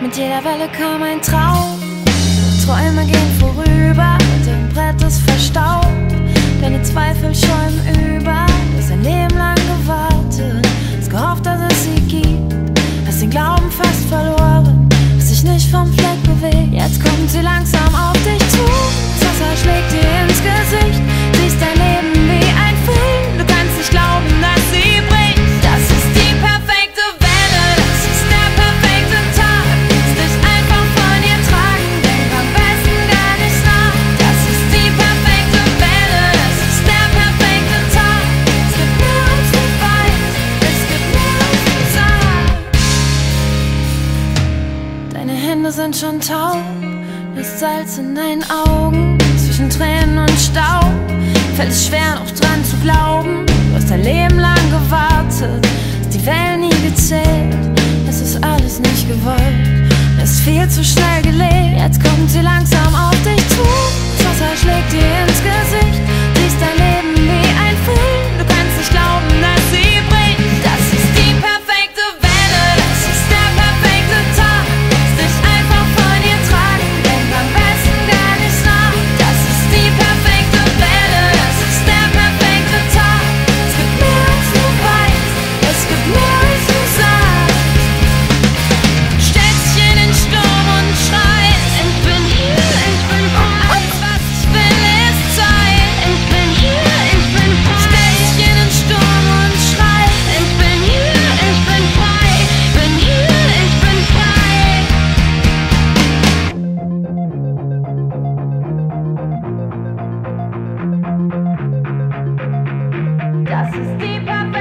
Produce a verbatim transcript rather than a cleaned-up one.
Mit jeder Welle kam ein Traum. Träume gehen vorüber, dein Brett ist verstaubt. Deine Zweifel schäumen über. Du hast ein Leben lang gewartet, hast gehofft, dass es sie gibt. Hast den Glauben fast verloren, hast dich nicht vom Fleck bewegt. Jetzt kommt sie langsam auf dich zu. Das Wasser schlägt dir ins Gesicht. Siehst dein Leben wie ein Film. Du kannst nicht glauben, dass sie bricht. Das ist die perfekte Welle, das ist der perfekte Tag. Lass dich einfach von ihr tragen, denk am besten gar nicht nach. Das ist die perfekte Welle, das ist der perfekte Tag. Es gibt mehr als du weißt, es gibt mehr als du sagst. Deine Hände sind schon taub, das Salz in deinen Augen. Zwischen Tränen und Staub fällt es schwer, noch dran zu glauben. Du hast dein Leben lang gewartet, hast die Wellen nie gezählt. Es ist alles nicht gewollt, es ist viel zu schnell gelebt. Jetzt kommt sie langsam auf dich zu. Das Wasser schlägt dir ins Gesicht. Siehst dein Leben wie ein Film. Du kannst nicht glauben, dass sie bricht. Das ist die perfekte Welle, das ist der perfekte Tag. Lass dich einfach von ihr tragen, denk am besten gar nicht nach. Das ist die perfekte Welle, das ist der perfekte Tag. Es gibt mehr als du weißt, es gibt mehr als du sagst. Stellst dich in den Sturm und schreist: Ich bin hier, ich bin frei. Alles, was ich will, ist Zeit. Ich bin hier, ich bin frei. Stellst dich in den Sturm und schreist: Ich bin hier, ich bin frei. Bin hier, ich bin frei. Das ist die perfekte